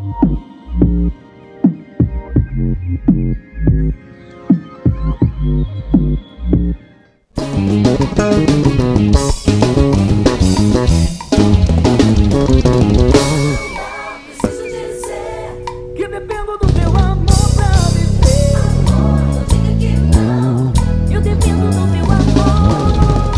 Que dependo do teu amor pra viver. Amor, não diga que não. Eu dependo do teu amor.